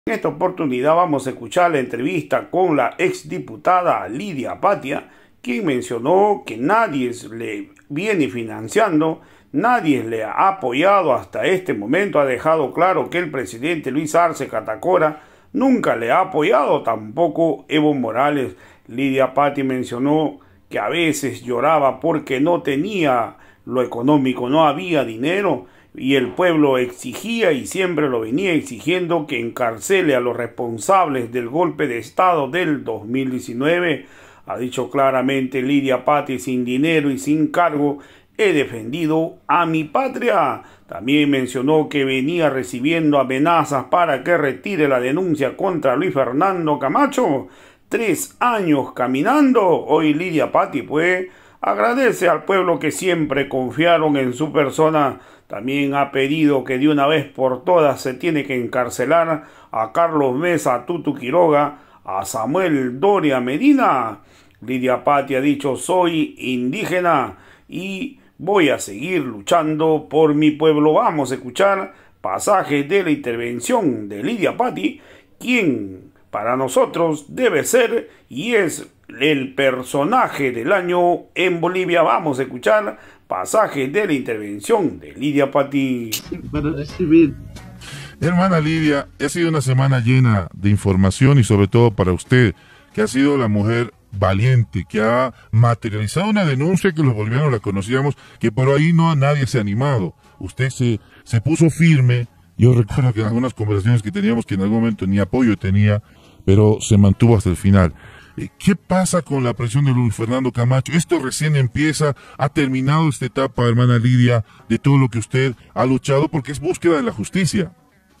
En esta oportunidad vamos a escuchar la entrevista con la exdiputada Lidia Patia, quien mencionó que nadie le viene financiando, nadie le ha apoyado hasta este momento. Ha dejado claro que el presidente Luis Arce Catacora nunca le ha apoyado, tampoco Evo Morales. Lidia Patia mencionó que a veces lloraba porque no tenía lo económico, no había dinero, y el pueblo exigía y siempre lo venía exigiendo que encarcele a los responsables del golpe de Estado del 2019. Ha dicho claramente Lidia Patia: sin dinero y sin cargo he defendido a mi patria. También mencionó que venía recibiendo amenazas para que retire la denuncia contra Luis Fernando Camacho. 3 años caminando. Hoy Lidia Patia pues agradece al pueblo que siempre confiaron en su persona. También ha pedido que de una vez por todas se tiene que encarcelar a Carlos Mesa, a Tutu Quiroga, a Samuel Doria Medina. Lidia Patia ha dicho: soy indígena y voy a seguir luchando por mi pueblo. Vamos a escuchar pasajes de la intervención de Lidia Patia, quien para nosotros debe ser y es el personaje del año en Bolivia. Vamos a escuchar pasajes de la intervención de Lidia Patia. Para recibir. Hermana Lidia, ha sido una semana llena de información y sobre todo para usted, que ha sido la mujer valiente, que ha materializado una denuncia que los bolivianos la conocíamos, que por ahí no a nadie se ha animado. Usted se puso firme. Yo recuerdo que en algunas conversaciones que teníamos, que en algún momento ni apoyo tenía, pero se mantuvo hasta el final. ¿Qué pasa con la presión de Luis Fernando Camacho? Esto recién empieza, ha terminado esta etapa, hermana Lidia, de todo lo que usted ha luchado, porque es búsqueda de la justicia.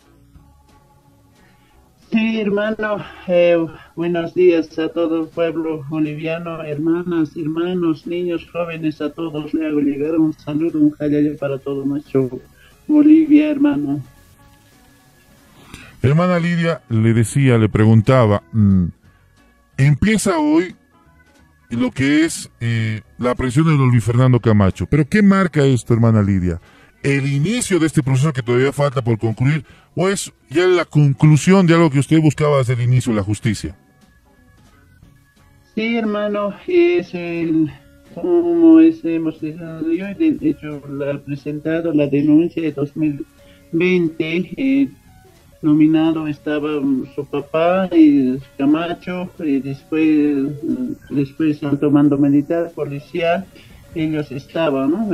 Sí, hermano, buenos días a todo el pueblo boliviano, hermanas, hermanos, niños, jóvenes, a todos le hago llegar un saludo, un jalaya para todo nuestro Bolivia, hermano. Hermana Lidia, le decía, le preguntaba, empieza hoy lo que es la presión de Luis Fernando Camacho, pero ¿qué marca esto, hermana Lidia? ¿El inicio de este proceso que todavía falta por concluir, o es ya la conclusión de algo que usted buscaba desde el inicio, la justicia? Sí, hermano, es como hemos presentado la denuncia de 2020, nominado estaba su papá y Camacho, y después al comando militar, policial, ellos estaban, ¿no?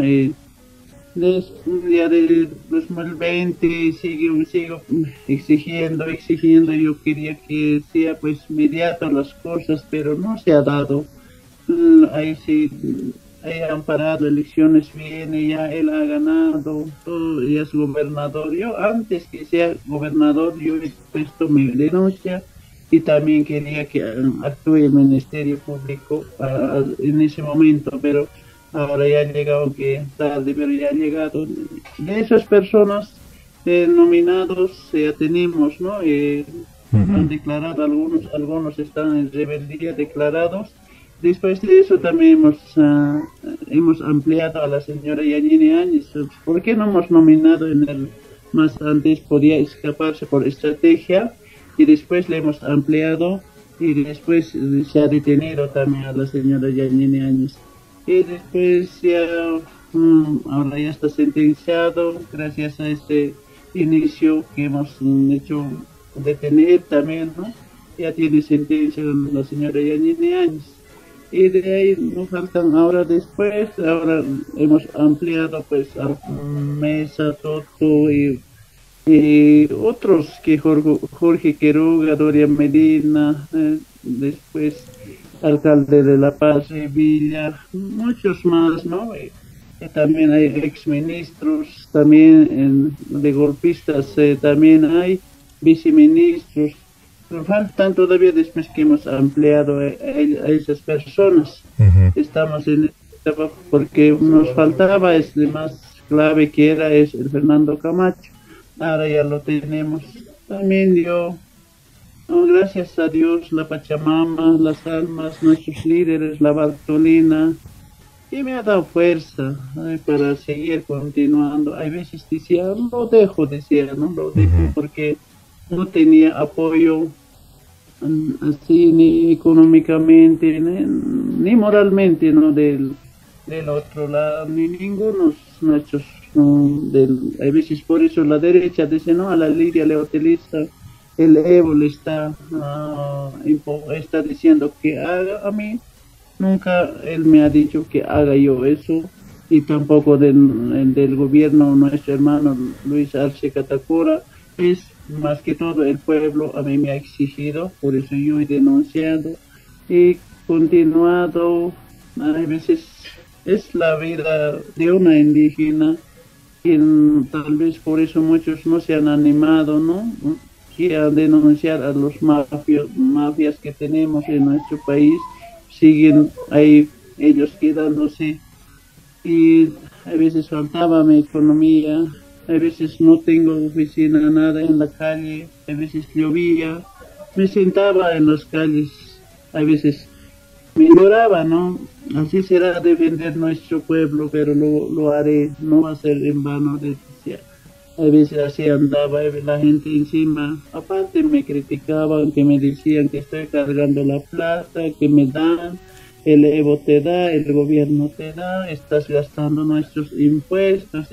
Ya del 2020 sigo exigiendo, yo quería que sea pues inmediato las cosas, pero no se ha dado. Ahí sí, han parado elecciones, viene, ya él ha ganado, todo, ya es gobernador. Yo antes que sea gobernador, yo he puesto mi denuncia y también quería que actúe el Ministerio Público en ese momento, pero ahora ya ha llegado, que tarde, pero ya ha llegado. De esas personas nominados ya tenemos, ¿no? Han declarado, algunos están en rebeldía declarados. Después de eso también hemos ampliado a la señora Yanine Áñez. ¿Por qué no hemos nominado más antes? Podía escaparse por estrategia y después le hemos ampliado y después se ha detenido también a la señora Yanine Áñez. Y después ya, ahora ya está sentenciado gracias a este inicio que hemos hecho detener también, ¿no? Ya tiene sentencia la señora Yanine Áñez. Y de ahí nos faltan ahora hemos ampliado pues a Mesa, Toto y otros, que Jorge Quiroga, Doria Medina, después alcalde de La Paz, Villa, muchos más, ¿no? También hay exministros, también de golpistas, también hay viceministros. Pero faltan todavía, después que hemos ampliado a esas personas. Estamos en esta etapa porque nos faltaba, es de más clave que es el Fernando Camacho. Ahora ya lo tenemos. También gracias a Dios, la Pachamama, las almas, nuestros líderes, la Bartolina, que me ha dado fuerza para seguir continuando. Hay veces decía, lo dejo, ¿no? Lo dejo porque no tenía apoyo así ni económicamente ni moralmente, ¿no? Del otro lado, ni ninguno nuestros, no, a veces por eso la derecha dice, no, a la Lidia le utiliza el Evo, le está, está diciendo que haga. A mí nunca él me ha dicho que haga yo eso, y tampoco del gobierno nuestro hermano Luis Arce Catacora. Es más que todo el pueblo a mí me ha exigido, por eso yo he denunciado y continuado. A veces es la vida de una indígena, y tal vez por eso muchos no se han animado, ¿no? Que a denunciar a los mafias que tenemos en nuestro país. Siguen ahí ellos quedándose, y a veces faltaba mi economía, a veces no tengo oficina, nada en la calle, a veces llovía, me sentaba en las calles, a veces me lloraba, ¿no? Así será defender nuestro pueblo, pero lo haré, no va a ser en vano, decía. A veces así andaba la gente encima, aparte me criticaban, que me decían que estoy cargando la plata, que me dan, el Evo te da, el gobierno te da, estás gastando nuestros impuestos,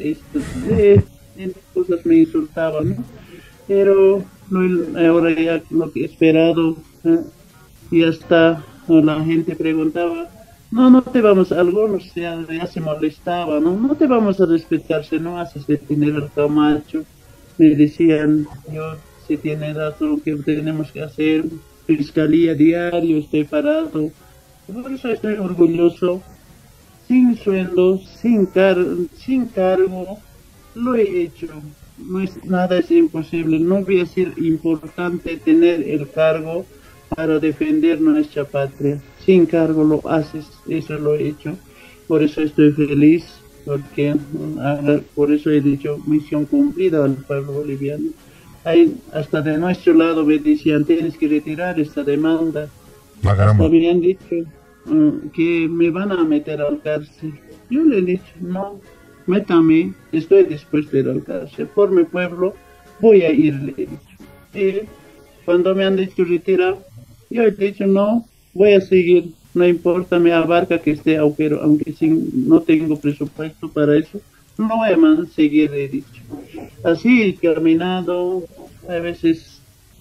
cosas me insultaban, ¿no? Pero ahora ya lo que he esperado, ya está, la gente preguntaba, no te vamos, algunos ya se molestaban, no te vamos a respetar si no haces detener al Camacho. Me decían, yo, si tiene razón, que tenemos que hacer fiscalía diario, estoy parado. Por eso estoy orgulloso, sin sueldo, sin cargo, lo he hecho. Nada es imposible, no voy a ser importante tener el cargo para defender nuestra patria. Sin cargo lo haces, eso lo he hecho. Por eso estoy feliz, porque por eso he dicho misión cumplida al pueblo boliviano. Hay, hasta de nuestro lado me decían, tienes que retirar esta demanda. Hasta me han dicho que me van a meter al cárcel. Yo le he dicho, no, métame, estoy dispuesto a ir al cárcel. Por mi pueblo voy a ir, le he dicho. Y cuando me han dicho retirar, yo he dicho, no, voy a seguir, no importa, me abarca que esté agujero, aunque no tengo presupuesto para eso, no voy a seguir, he dicho. Así, caminado, a veces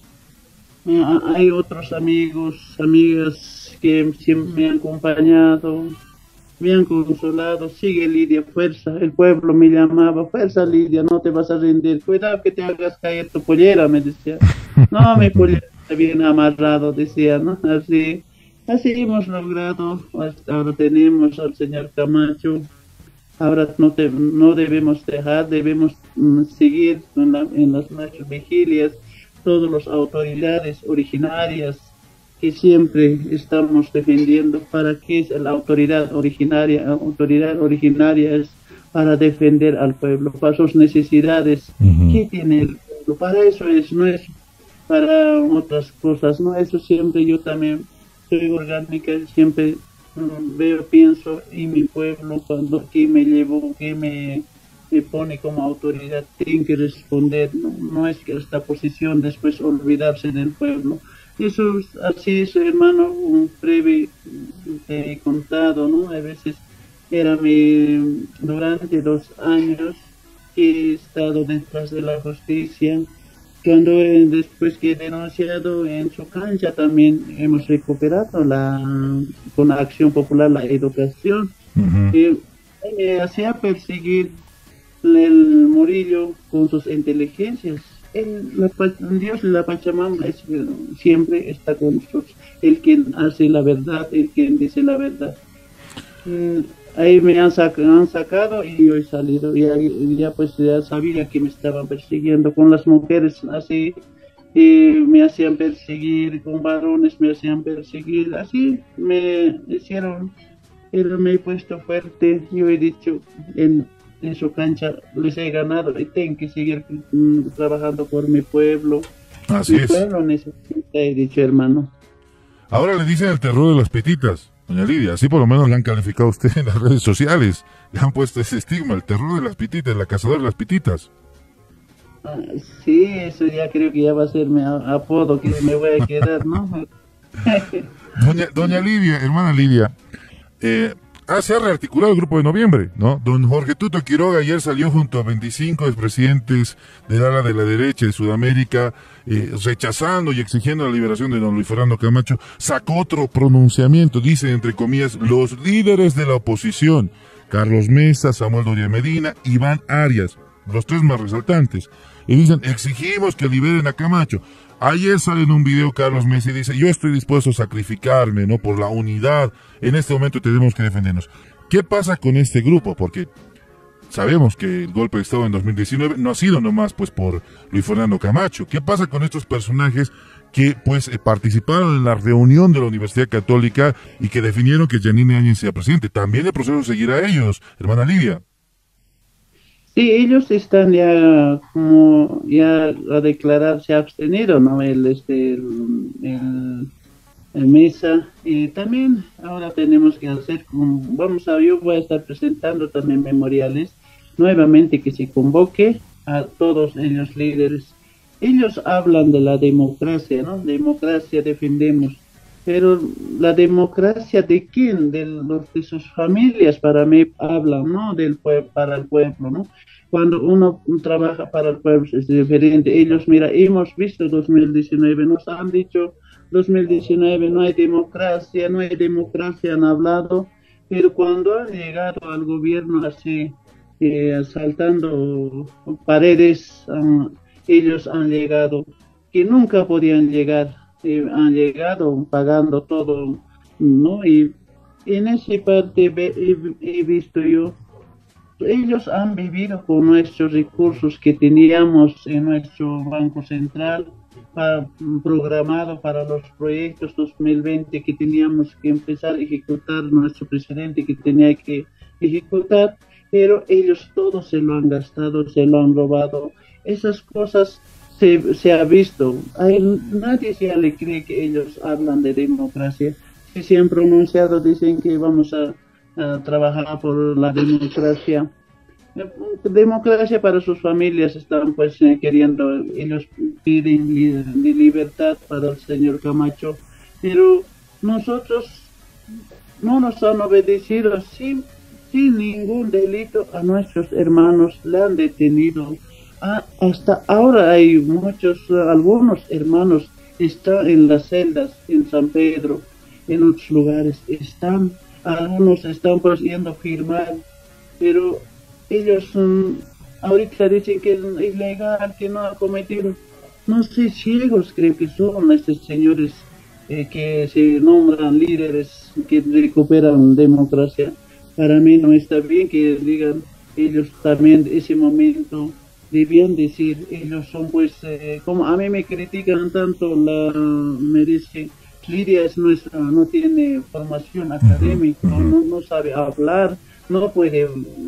hay otros amigos, amigas que siempre me han acompañado, me han consolado. Sigue Lidia, fuerza, el pueblo me llamaba, fuerza Lidia, no te vas a rendir, cuidado que te hagas caer tu pollera, me decía. No, mi pollera está bien amarrado, decía, ¿no? Así hemos logrado, hasta ahora tenemos al señor Camacho. Ahora no debemos dejar, debemos seguir en las nuestras vigilias, todas las autoridades originarias que siempre estamos defendiendo. ¿Para qué es la autoridad originaria? La autoridad originaria es para defender al pueblo, para sus necesidades. ¿Qué tiene el pueblo? Para eso es, no es para otras cosas, ¿no? Eso siempre yo también soy orgánica, siempre pienso en mi pueblo, que me llevó, que me pone como autoridad, tiene que responder, no es que esta posición después olvidarse del pueblo. Eso es así, es, hermano, un breve te he contado, ¿no? A veces durante 2 años que he estado detrás de la justicia. Cuando después que he denunciado en su cancha también hemos recuperado con la acción popular la educación. Me hacía perseguir el Murillo con sus inteligencias. Dios, la Pachamama siempre está con nosotros, el quien hace la verdad, el quien dice la verdad. Ahí me han sacado y yo he salido, y ya pues ya sabía que me estaban persiguiendo con las mujeres así, y me hacían perseguir, con varones me hacían perseguir, así me hicieron, pero me he puesto fuerte. Yo he dicho en su cancha les he ganado y tengo que seguir trabajando por mi pueblo. Así es. Mi pueblo necesita, he dicho, hermano. Ahora le dicen el terror de las petitas, doña Lidia, así por lo menos le han calificado a usted en las redes sociales, le han puesto ese estigma, el terror de las pititas, la cazadora de las pititas. Ah, sí, eso ya creo que ya va a ser mi apodo que me voy a quedar, ¿no? Doña Lidia, hermana Lidia, eh, se ha rearticulado el grupo de noviembre, ¿no? Don Jorge Tuto Quiroga ayer salió junto a 25 expresidentes del ala de la derecha de Sudamérica, rechazando y exigiendo la liberación de don Luis Fernando Camacho. Sacó otro pronunciamiento, dice entre comillas, los líderes de la oposición, Carlos Mesa, Samuel Doria Medina, Iván Arias, los tres más resaltantes. Y dicen, exigimos que liberen a Camacho. Ayer sale en un video Carlos Mesa y dice, yo estoy dispuesto a sacrificarme, ¿no? Por la unidad. En este momento tenemos que defendernos. ¿Qué pasa con este grupo? Porque sabemos que el golpe de Estado en 2019 no ha sido nomás pues por Luis Fernando Camacho. ¿Qué pasa con estos personajes que pues participaron en la reunión de la Universidad Católica y que definieron que Yanine Áñez sea presidente? También el proceso seguirá a ellos, hermana Lidia. Sí, ellos están ya como ya a declararse abstenido, ¿no? El Mesa. Y también ahora tenemos que hacer, yo voy a estar presentando también memoriales, nuevamente que se convoque a todos ellos líderes. Ellos hablan de la democracia, ¿no? Democracia defendemos. Pero la democracia de quién, de sus familias, para mí hablan, ¿no? Del pueblo, para el pueblo, ¿no? Cuando uno trabaja para el pueblo es diferente. Ellos, mira, hemos visto 2019, nos han dicho 2019 no hay democracia, no hay democracia, han hablado, pero cuando han llegado al gobierno así, saltando paredes, ellos han llegado, que nunca podían llegar, han llegado pagando todo, ¿no? Y en esa parte he visto yo, ellos han vivido con nuestros recursos que teníamos en nuestro Banco Central, programado para los proyectos 2020 que teníamos que empezar a ejecutar, nuestro presidente que tenía que ejecutar, pero ellos todos se lo han gastado, se lo han robado. Esas cosas se ha visto. Nadie se le cree que ellos hablan de democracia. Si se han pronunciado, dicen que vamos a trabajar por la democracia. Democracia para sus familias están pues queriendo, ellos piden libertad para el señor Camacho, pero nosotros no nos han obedecido sin ningún delito a nuestros hermanos, le han detenido. Hasta ahora hay algunos hermanos están en las celdas en San Pedro, en otros lugares algunos están pues yendo a firmar, pero ellos ahorita dicen que es ilegal, que no ha cometido, no sé, ciegos creo que son estos señores que se nombran líderes que recuperan democracia. Para mí no está bien que digan, ellos también en ese momento debían decir, ellos son pues, como a mí me critican tanto, me dicen, Lidia es nuestra, no tiene formación académica, no sabe hablar, no puede,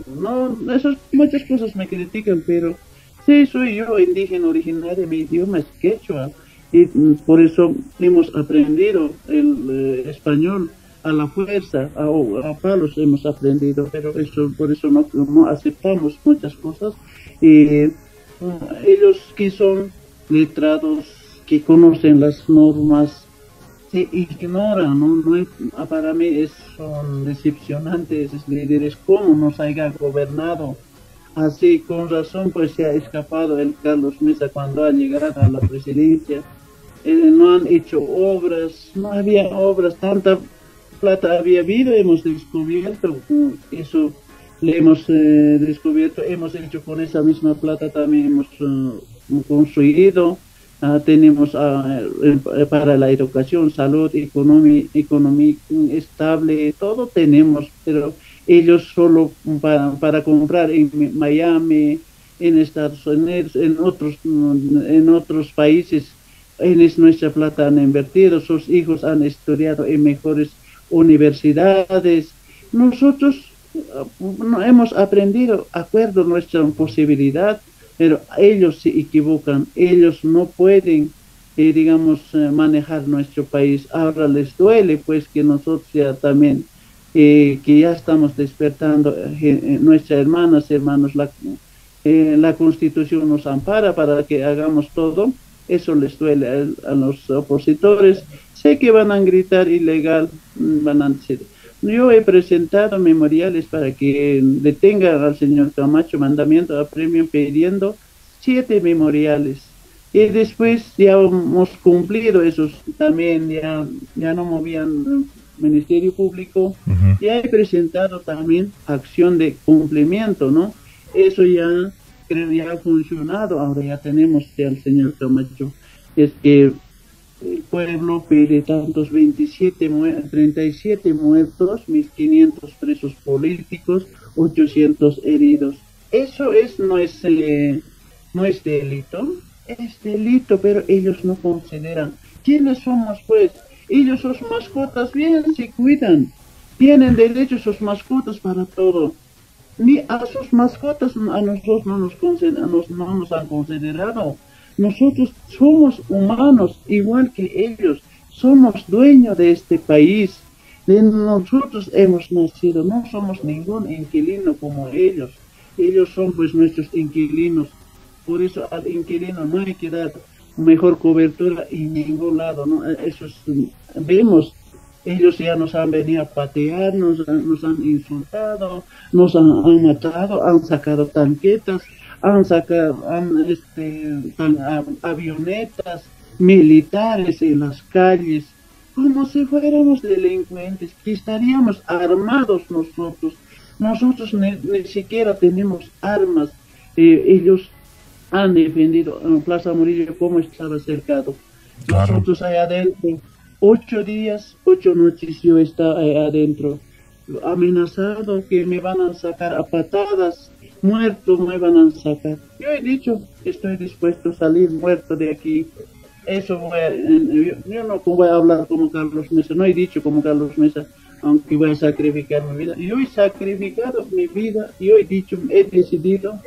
muchas cosas me critican, pero sí, soy yo indígena originario, mi idioma es quechua, y por eso hemos aprendido el español a la fuerza, a palos hemos aprendido, pero por eso no aceptamos muchas cosas, y ellos que son letrados, que conocen las normas, se ignoran, para mí son decepcionantes esos líderes, cómo nos haya gobernado. Así, con razón, pues se ha escapado el Carlos Mesa cuando ha llegado a la presidencia. No han hecho obras, no había obras, tanta plata había habido, hemos descubierto, eso le hemos descubierto, hemos hecho con esa misma plata, también hemos construido. Tenemos para la educación, salud, economía estable, todo tenemos, pero ellos solo para comprar en Miami, en Estados Unidos, en otros países, nuestra plata han invertido, sus hijos han estudiado en mejores universidades. Nosotros no hemos aprendido, acuerdo nuestra posibilidad, pero ellos se equivocan, ellos no pueden, manejar nuestro país. Ahora les duele, pues, que nosotros ya también, que ya estamos despertando, nuestras hermanos, la Constitución nos ampara para que hagamos todo. Eso les duele a los opositores. Sé que van a gritar ilegal, van a decir. Yo he presentado memoriales para que detengan al señor Camacho, mandamiento a premio, pidiendo 7 memoriales. Y después ya hemos cumplido esos, también ya no movían Ministerio Público. Ya he presentado también acción de cumplimiento, ¿no? Eso ya creo ya ha funcionado. Ahora ya tenemos al señor Camacho. Es que el pueblo pide tantos 37 muertos, 1.500 presos políticos, 800 heridos. Eso no es delito, es delito, pero ellos no consideran. ¿Quiénes somos, pues? Ellos, sus mascotas, bien se cuidan, tienen derecho sus mascotas para todo. Ni a sus mascotas, a nosotros no nos han considerado. Nosotros somos humanos, igual que ellos. Somos dueños de este país. De nosotros hemos nacido. No somos ningún inquilino como ellos. Ellos son pues nuestros inquilinos. Por eso al inquilino no hay que dar mejor cobertura en ningún lado, ¿no? Eso vemos. Ellos ya nos han venido a patear, nos han insultado, nos han matado, han sacado tanquetas, han sacado avionetas militares en las calles, como si fuéramos delincuentes, que estaríamos armados nosotros. Nosotros ni siquiera tenemos armas. Ellos han defendido en Plaza Murillo como estaba cercado. Claro. Nosotros allá adentro, 8 días, 8 noches yo estaba ahí adentro, amenazado que me van a sacar a patadas, muerto me van a sacar. Yo he dicho que estoy dispuesto a salir muerto de aquí. Eso yo no voy a hablar como Carlos Mesa, no he dicho como Carlos Mesa, aunque voy a sacrificar mi vida. Yo he sacrificado mi vida, yo he dicho, he decidido.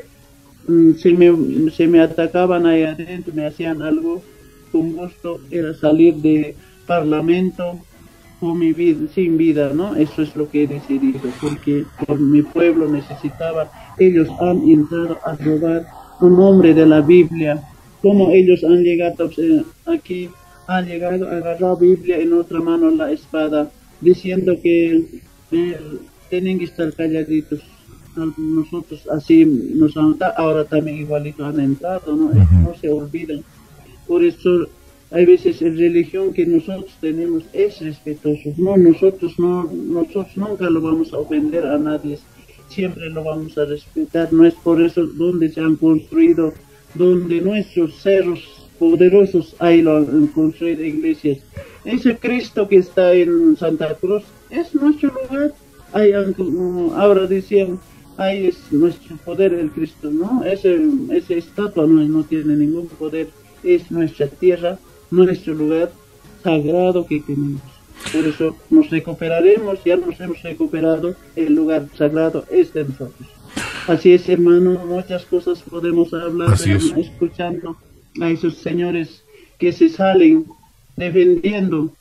Se me atacaban ahí adentro, me hacían algo, con gusto era salir de Parlamento con mi vida, sin vida, ¿no? Eso es lo que he decidido, porque por mi pueblo necesitaba. Ellos han entrado a robar un nombre de la Biblia. Como ellos han llegado aquí, han llegado a agarrar Biblia, en otra mano la espada, diciendo que tienen que estar calladitos. Nosotros así nos han, ahora también igualito han entrado, ¿no? No se olvidan. Por eso hay veces la religión que nosotros tenemos es respetuoso. Nosotros nunca lo vamos a ofender a nadie, siempre lo vamos a respetar. No es por eso donde se han construido, donde nuestros cerros poderosos ahí lo han construido iglesias. Ese Cristo que está en Santa Cruz es nuestro lugar. Ahí ahora decían, ahí es nuestro poder el Cristo, ¿no? Ese estatua no tiene ningún poder, es nuestra tierra, nuestro lugar sagrado que tenemos. Por eso nos recuperaremos, ya nos hemos recuperado, el lugar sagrado es de nosotros. Así es, hermano, muchas cosas podemos hablar, escuchando a esos señores que se salen defendiendo.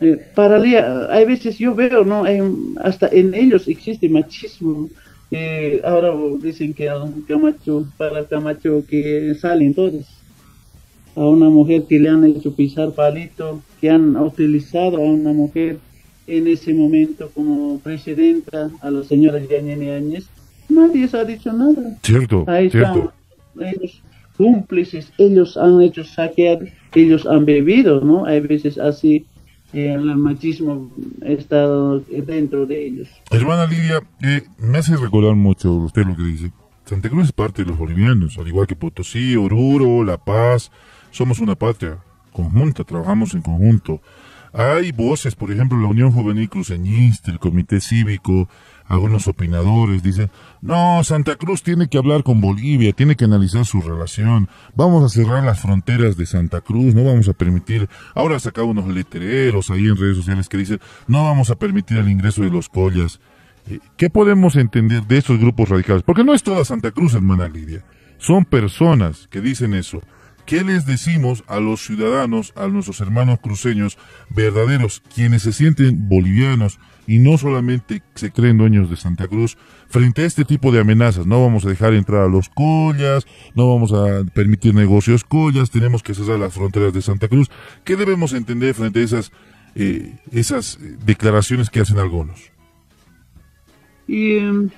Hay veces yo veo, ¿no? Hasta en ellos existe machismo. Ahora dicen que para Camacho que salen todos. A una mujer que le han hecho pisar palito, que han utilizado a una mujer en ese momento como presidenta, a la señora Yanine Áñez, nadie se ha dicho nada. Cierto, ahí cierto. Están ellos cómplices, ellos han hecho saquear, ellos han bebido, ¿no? Hay veces así. El machismo está dentro de ellos. Hermana Lidia, me hace recordar mucho usted lo que dice. Santa Cruz es parte de los bolivianos, al igual que Potosí, Oruro, La Paz. Somos una patria conjunta, trabajamos en conjunto. Hay voces, por ejemplo, la Unión Juvenil Cruceñista, el Comité Cívico, algunos opinadores dicen, no, Santa Cruz tiene que hablar con Bolivia, tiene que analizar su relación, vamos a cerrar las fronteras de Santa Cruz, no vamos a permitir, ahora saca unos letreros ahí en redes sociales que dicen, no vamos a permitir el ingreso de los collas. ¿Qué podemos entender de estos grupos radicales? Porque no es toda Santa Cruz, hermana Lidia, son personas que dicen eso. ¿Qué les decimos a los ciudadanos, a nuestros hermanos cruceños verdaderos, quienes se sienten bolivianos y no solamente se creen dueños de Santa Cruz, frente a este tipo de amenazas? No vamos a dejar entrar a los collas, no vamos a permitir negocios collas, tenemos que cerrar las fronteras de Santa Cruz. ¿Qué debemos entender frente a esas declaraciones que hacen algunos? Y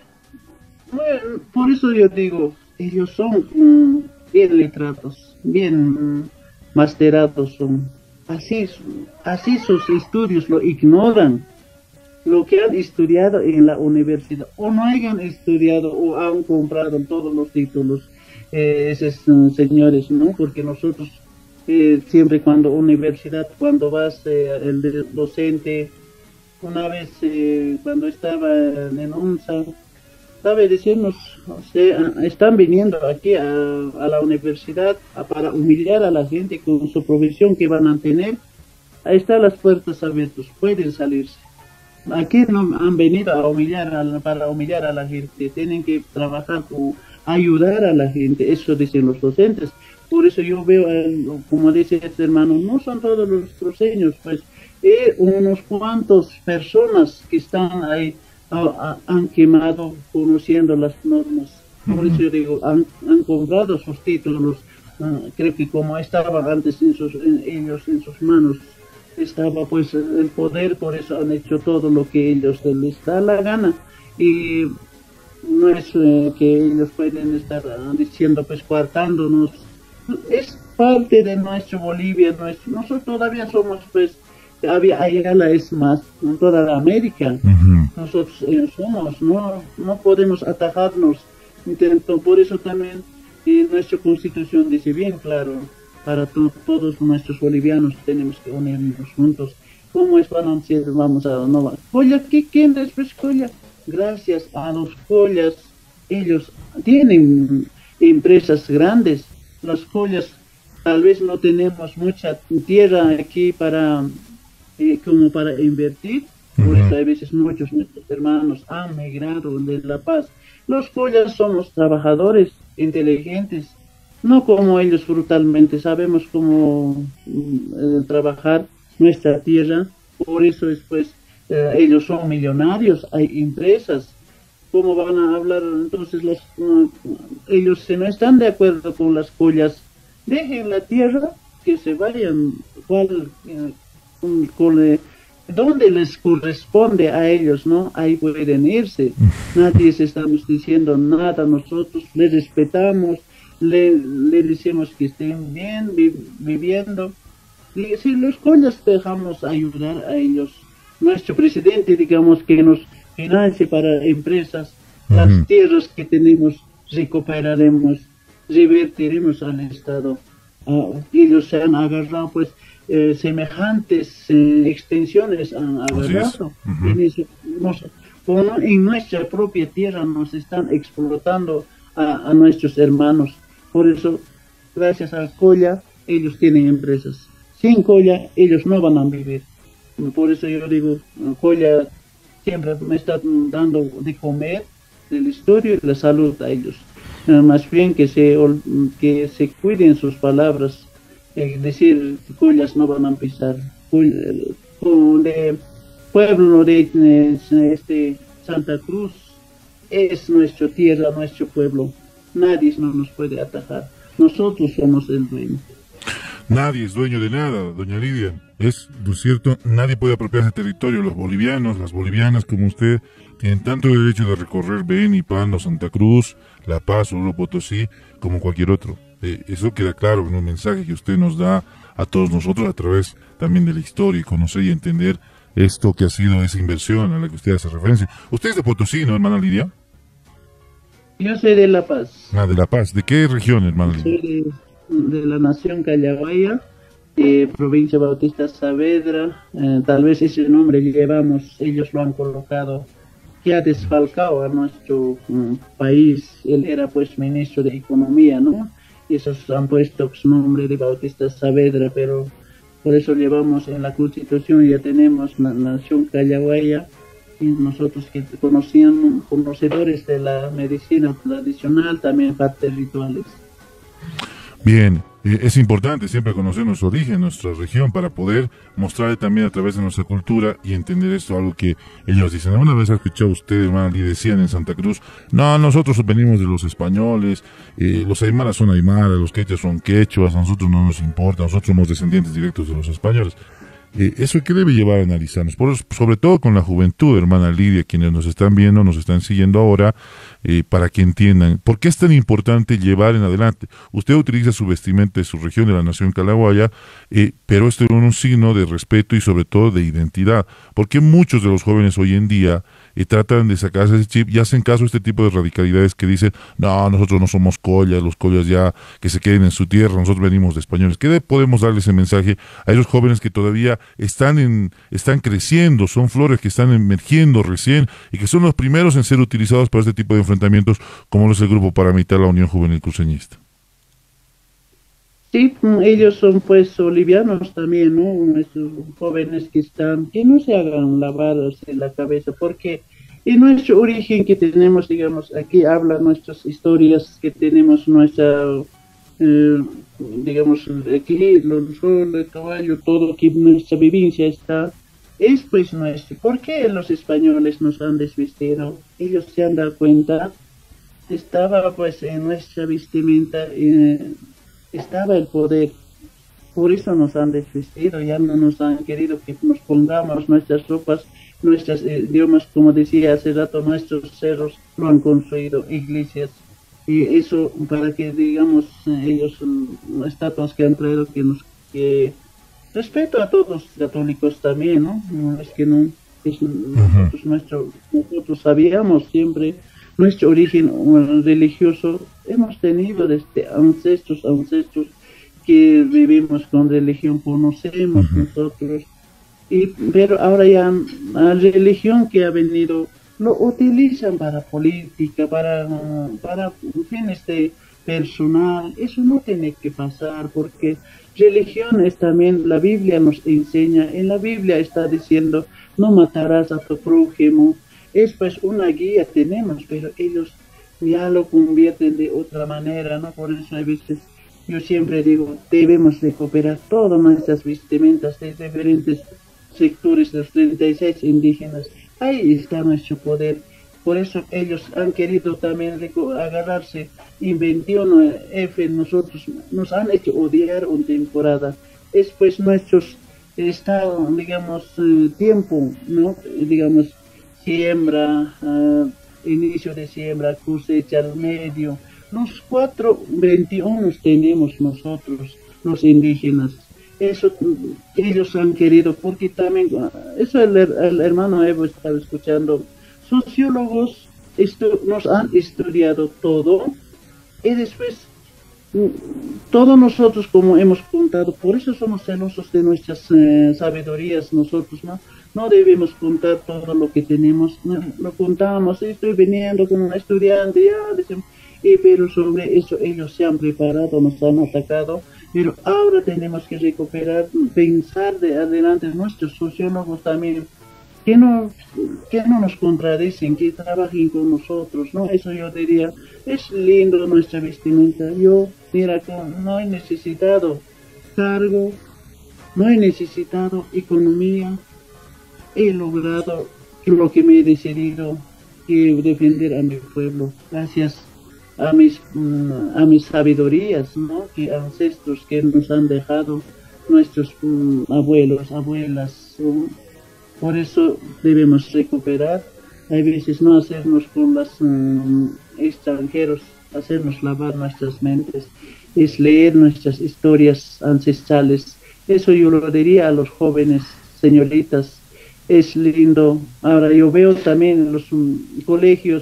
bueno, por eso yo digo, ellos son bien letrados, bien masterados son. Así sus estudios lo ignoran. Lo que han estudiado en la universidad, o no hayan estudiado, o han comprado todos los títulos, esos señores, ¿no? Porque nosotros, siempre cuando universidad, cuando vas, el docente, una vez cuando estaba en UNSA, sabe decirnos, o sea, están viniendo aquí a la universidad para humillar a la gente con su provisión que van a tener. Ahí están las puertas abiertas, pueden salirse. Aquí no han venido a para humillar a la gente, tienen que trabajar con ayudar a la gente, eso dicen los docentes. Por eso yo veo, como dice este hermano, no son todos los cruceños, pues unos cuantos personas que están ahí han quemado conociendo las normas. Por eso yo digo, han comprado sus títulos, creo que como estaban antes ellos en sus manos, estaba pues el poder, por eso han hecho todo lo que ellos les da la gana. Y no es que ellos pueden estar diciendo pues coartándonos, es parte de nuestro Bolivia, nosotros todavía somos pues, Ayala es más en toda la América. Nosotros somos, no podemos atajarnos. Por eso también nuestra constitución dice bien claro, para todos nuestros bolivianos tenemos que unirnos juntos. ¿Cómo es van a decir, vamos a no Colla? ¿Quién después Colla? Gracias a los collas, ellos tienen empresas grandes. Las collas, tal vez no tenemos mucha tierra aquí como para invertir. Por eso a veces muchos de nuestros hermanos han migrado de La Paz. Los collas somos trabajadores, inteligentes, no como ellos brutalmente, sabemos cómo trabajar nuestra tierra. Por eso después ellos son millonarios, hay empresas. ¿Cómo van a hablar entonces ellos si no están de acuerdo con las collas? Dejen la tierra, que se vayan donde les corresponde a ellos, ¿no? Ahí pueden irse. Nadie se estamos diciendo nada, nosotros les respetamos, le decimos que estén bien viviendo. Y si los collas dejamos ayudar a ellos, nuestro presidente, digamos, que nos financie para empresas, las tierras que tenemos recuperaremos, revertiremos al Estado. Ellos se han agarrado, pues, semejantes extensiones han agarrado. En nuestra propia tierra nos están explotando a nuestros hermanos. Por eso, gracias a Colla, ellos tienen empresas. Sin Colla, ellos no van a vivir. Por eso yo digo, Colla siempre me está dando de comer, del estudio y la salud a ellos. Más bien que se cuiden sus palabras. Decir collas no van a pisar. Pueblo de Santa Cruz es nuestra tierra, nuestro pueblo. Nadie no nos puede atajar. Nosotros somos el dueño. Nadie es dueño de nada, doña Lidia. Es cierto, nadie puede apropiarse del territorio. Los bolivianos, las bolivianas como usted, tienen tanto el derecho de recorrer Beni, Pando, Santa Cruz, La Paz, Oruro, Potosí, como cualquier otro. Eso queda claro en un mensaje que usted nos da a todos nosotros a través también de la historia y conocer y entender esto que ha sido esa inversión a la que usted hace referencia. Usted es de Potosí, ¿no, hermana Lidia? Yo soy de La Paz. Ah, de La Paz. ¿De qué región, hermana Lidia? Soy de la nación Callahuaya, provincia Bautista Saavedra. Tal vez ese nombre llevamos, ellos lo han colocado, que ha desfalcado a nuestro país. Él era pues ministro de Economía, ¿no? Y esos han puesto su nombre de Bautista Saavedra, pero por eso llevamos en la Constitución, ya tenemos la nación Callahuaya, y nosotros que conocedores de la medicina tradicional, también partes rituales. Bien, Es importante siempre conocer nuestro origen, nuestra región, para poder mostrarle también a través de nuestra cultura y entender esto, algo que ellos dicen. Una vez escuchado ustedes, hermano, y decían en Santa Cruz, no, nosotros venimos de los españoles, los aymaras son aymaras, los quechuas son quechuas, a nosotros no nos importa, nosotros somos descendientes directos de los españoles. Eso que debe llevar a analizarnos, sobre todo con la juventud, hermana Lidia, quienes nos están viendo, nos están siguiendo ahora, para que entiendan por qué es tan importante llevar en adelante. Usted utiliza su vestimenta de su región, de la nación Calahuaya, pero esto es un signo de respeto y sobre todo de identidad. ¿Por qué muchos de los jóvenes hoy en día tratan de sacarse ese chip y hacen caso a este tipo de radicalidades que dicen, no, nosotros no somos collas, los collas ya que se queden en su tierra, nosotros venimos de españoles? ¿Qué podemos darle ese mensaje a esos jóvenes que todavía están creciendo, son flores que están emergiendo recién y que son los primeros en ser utilizados para este tipo de enfrentamientos, como lo es el grupo paramilitar la Unión Juvenil Cruceñista? Sí, ellos son pues bolivianos también, ¿no? Esos jóvenes que no se hagan lavadas en la cabeza, porque en nuestro origen que tenemos, digamos, aquí hablan nuestras historias, que tenemos nuestra, digamos, aquí, el sol, el caballo, todo, que nuestra vivencia está, es pues nuestro. ¿Por qué los españoles nos han desvestido? Ellos se han dado cuenta, estaba pues en nuestra vestimenta, estaba el poder, por eso nos han desvestido, ya no nos han querido que nos pongamos nuestras ropas, nuestros idiomas, como decía hace rato, nuestros cerros lo han construido, iglesias, y eso para que digamos ellos, estatuas que han traído que respeto a todos los católicos también, ¿no? No es que no, es, nosotros sabíamos siempre nuestro origen religioso, hemos tenido desde ancestros que vivimos con religión, conocemos nosotros, pero ahora ya la religión que ha venido lo utilizan para política, para fines de personal. Eso no tiene que pasar, porque religión es también, la Biblia nos enseña, en la Biblia está diciendo no matarás a tu prójimo. Es pues una guía tenemos, pero ellos ya lo convierten de otra manera, ¿no? Por eso a veces yo siempre digo, debemos recuperar todas nuestras vestimentas de diferentes sectores, los 36 indígenas. Ahí está nuestro poder. Por eso ellos han querido también agarrarse en 21F, nosotros nos han hecho odiar una temporada. Es pues nuestros estado, digamos, tiempo, ¿no? Digamos, siembra, inicio de siembra, cosecha al medio. Los 4:21 tenemos nosotros, los indígenas. Eso ellos han querido, porque también, eso el hermano Evo estaba escuchando, sociólogos nos han estudiado todo, y después todos nosotros, como hemos contado, por eso somos celosos de nuestras sabidurías nosotros, ¿no? No debemos contar todo lo que tenemos, no, lo contamos, estoy viniendo como un estudiante, ya, decimos, pero sobre eso ellos se han preparado, nos han atacado, pero ahora tenemos que recuperar, pensar de adelante, nuestros sociólogos también, que no nos contradicen, que trabajen con nosotros, ¿no? Eso yo diría, es lindo nuestra vestimenta. Yo, mira, no he necesitado cargo, no he necesitado economía, he logrado lo que me he decidido, que defender a mi pueblo, gracias a mis sabidurías, ¿no? Que ancestros que nos han dejado nuestros abuelos, abuelas, por eso debemos recuperar, hay veces no hacernos con los extranjeros, hacernos lavar nuestras mentes, es leer nuestras historias ancestrales. Eso yo lo diría a los jóvenes, señoritas, es lindo. Ahora yo veo también en los colegios,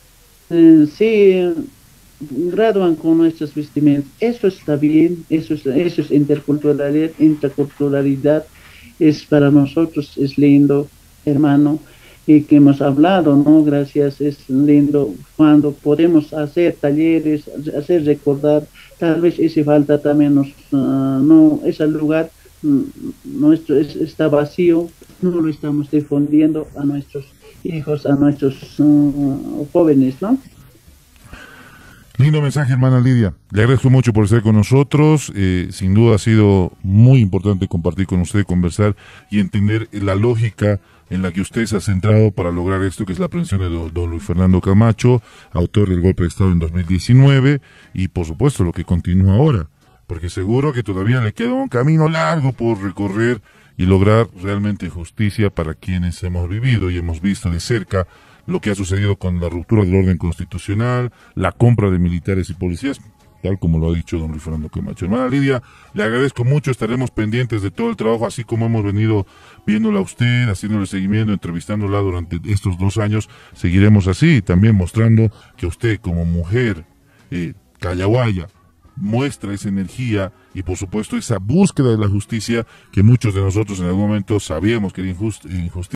sí, gradúan con nuestras vestimentas, eso está bien, eso es interculturalidad, es para nosotros, es lindo, hermano, y que hemos hablado, ¿no? Gracias, es lindo cuando podemos hacer talleres, hacer recordar, tal vez ese falta también no, ese lugar nuestro está vacío, no lo estamos difundiendo a nuestros hijos, a nuestros jóvenes, ¿no? Lindo mensaje, hermana Lidia. Le agradezco mucho por estar con nosotros. Sin duda ha sido muy importante compartir con usted, conversar y entender la lógica en la que usted se ha centrado para lograr esto, que es la aprehensión de don Luis Fernando Camacho, autor del golpe de Estado en 2019, y por supuesto lo que continúa ahora, porque seguro que todavía le queda un camino largo por recorrer y lograr realmente justicia para quienes hemos vivido y hemos visto de cerca lo que ha sucedido con la ruptura del orden constitucional, la compra de militares y policías, tal como lo ha dicho don Luis Fernando Camacho. Hermana Lidia, le agradezco mucho, estaremos pendientes de todo el trabajo, así como hemos venido viéndola a usted, haciéndole seguimiento, entrevistándola durante estos 2 años, seguiremos así, también mostrando que usted como mujer callahuaya muestra esa energía y por supuesto esa búsqueda de la justicia que muchos de nosotros en algún momento sabíamos que era injusticia.